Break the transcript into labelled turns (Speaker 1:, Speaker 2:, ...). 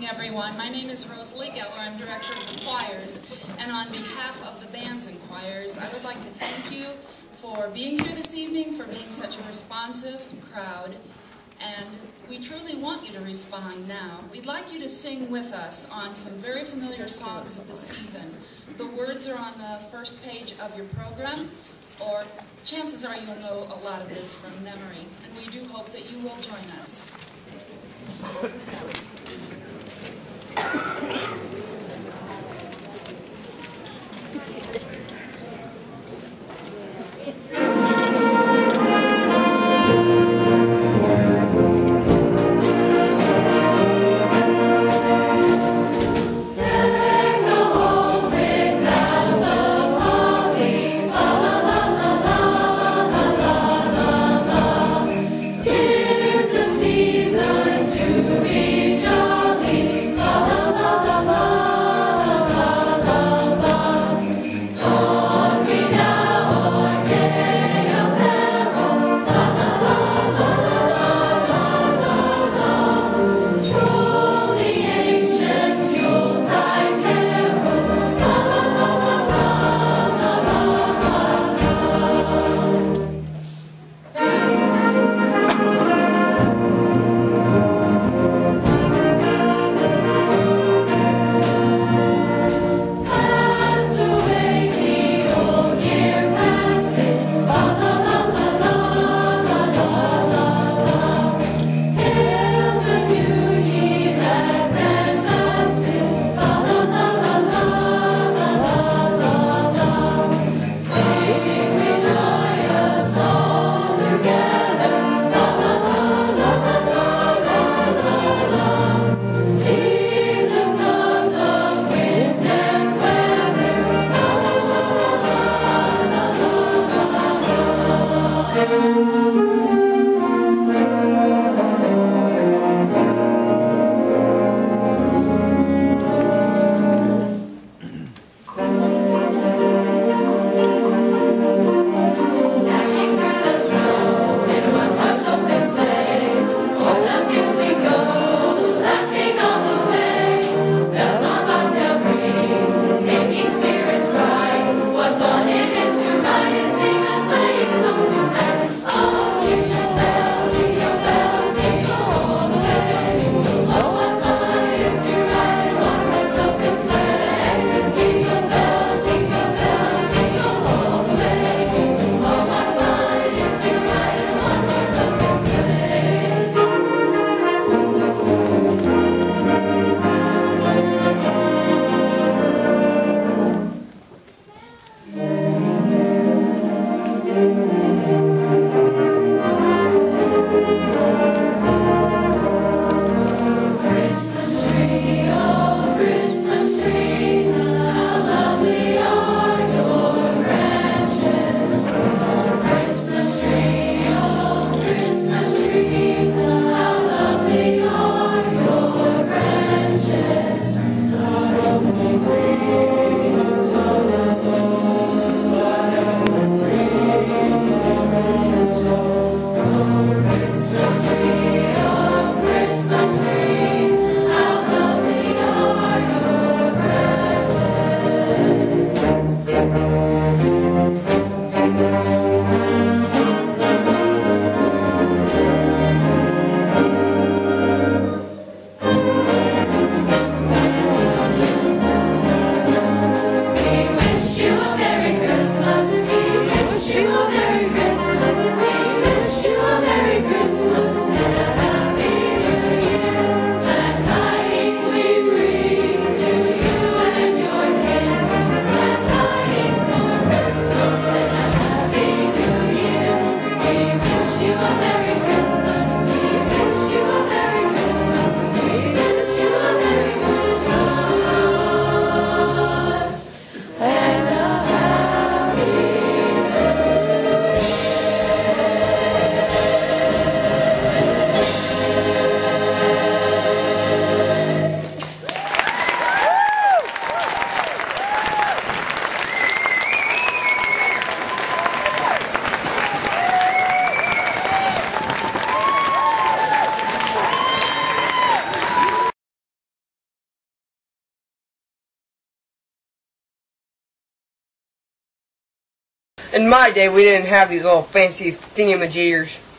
Speaker 1: Everyone. My name is Rosalie Geller. I'm director of the choirs, and on behalf of the bands and choirs, I would like to thank you for being here this evening, for being such a responsive crowd, and we truly want you to respond now. We'd like you to sing with us on some very familiar songs of the season. The words are on the first page of your program, or chances are you'll know a lot of this from memory, and we do hope that you will join us.
Speaker 2: Tis the season to be jolly, la la la. In my day, we didn't have these little fancy thingy-majiggers.